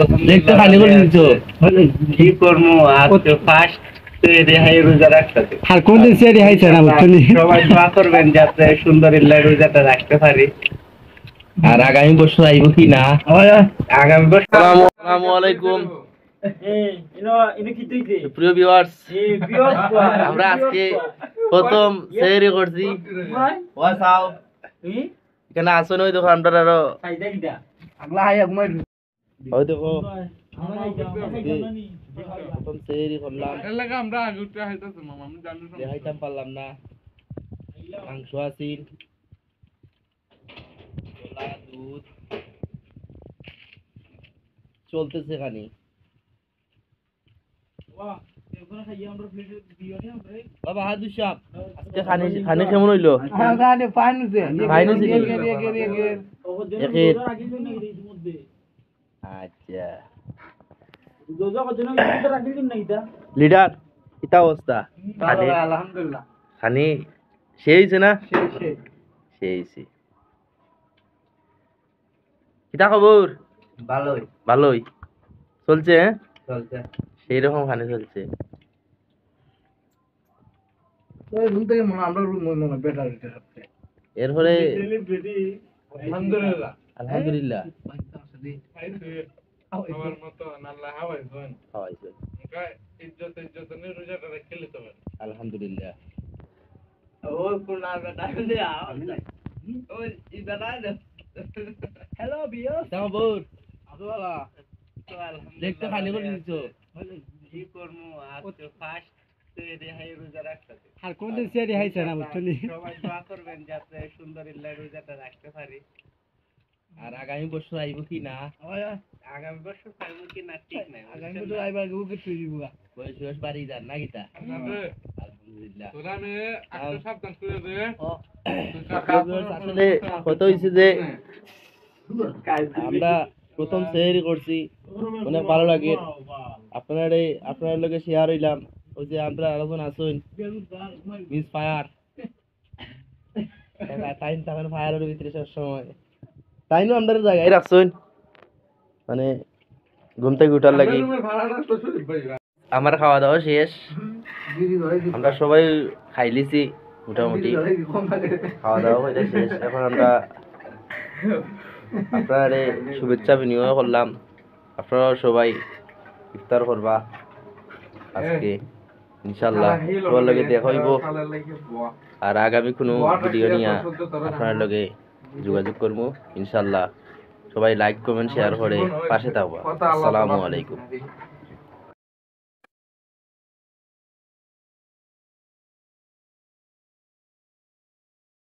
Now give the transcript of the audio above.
দেখতে খালি করে দিছো কি করবো আজকে ফার্স্ট রেহাই রোজা রাখতে আর কোনদিন সে রেহাইছে না বুঝলি সবাই দোয়া করবেন যাতে সুন্দর রোজাটা রাখতে পারি। আর আগামী বছর আইব কি না আগামী বছর আসসালামু আলাইকুম প্রিয় ভিউয়ার্স, আমরা আজকে প্রথম সেহরি করছি। এখানে আসুন ওই দোকানটার আরো ওই দেখো প্রথম সেহরি করলাম, দেখাইতাম পারলাম না। মাংস আছিল, ছোলা, দুধ চলতেছে খানি। বাবা হাদুর সাহেব, আজকে খানি খানি কেমন হইলো? আচ্ছা লিডার কিতা অবস্থা? আলহামদুলিল্লাহ খানি সেই হয়েছে না? সেই কিতা খবর? ভালোই ভালোই চলছে, হ্যাঁ চলছে। সেই রকম খানি চলছে। এরপরে আলহামদুলিল্লাহ আলহামদুলিল্লাহ আলহামদুলিল্লাহ। হ্যালো বিয়স কিতা খবর? দেখতে খালি করে দিছো কি করবো আজকে ফার্স্ট রেহাই রোজা রাখতে আর কোনদিন সে রেহাইছে না বুঝলি সবাই দোয়া করবেন যাতে সুন্দর রোজাটা রাখতে পারি। আর আগামী বছর আইব কি না আগামী বছর পারবো কি না ঠিক নাই। আগামী বছর আইবার গুকে তুই দিবা বয়স বয়স বাড়ি যান না কিতা? আলহামদুলিল্লাহ। আসলে কত হয়েছে যে আমরা প্রথম সেহরি করছি, অনেক ভালো লাগে। আপনার লগে শেয়ার হইলাম। ওই যে আমরা আলোচনা আসুন মিস ফায়ার টাইম তখন ফায়ারের ভিতরে সব সময় তাইনও আমরা জায়গায় রাখছুন, মানে ঘুম থেকে উঠার লাগে। আমার খাওয়া দাওয়া শেষ, আমরা সবাই খাইলিছি মোটামুটি, খাওয়া দাওয়া হয়ে শেষ। এখন আমরা আপনার শুভেচ্ছা বিনিময় করলাম। আপনারা সবাই ইফতার করবা আজকে ইনশাল্লাহ, সবার লগে দেখা হইব। আর আগামী কোনো ভিডিও নিয়ে আপনার লগে যোগাযোগ করবো ইনশাল্লাহ। সবাই লাইক কমেন্ট শেয়ার করে পাশে থাকবা। আসসালামু আলাইকুম।